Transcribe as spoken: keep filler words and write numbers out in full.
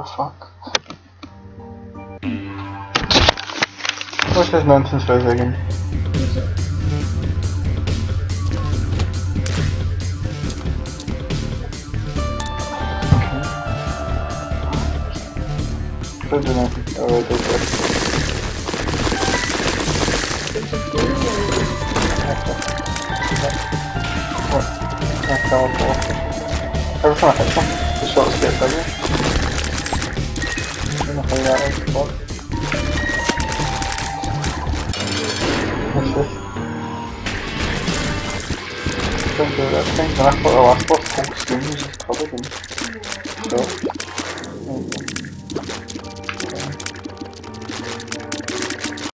fuck. What's this nonsense guys again? Could do nothing. Alright, that's it. What? Can't tell what. Every time I hit them, the shots get bigger. I don't know how that is, but... What's this? Don't do that thing, and I thought the last boss whole screen was just covered in shots.